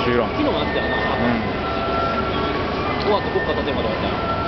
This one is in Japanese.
知らん。 昨日もやってたよな。 うん。 終わって国家建てまで終わったよ。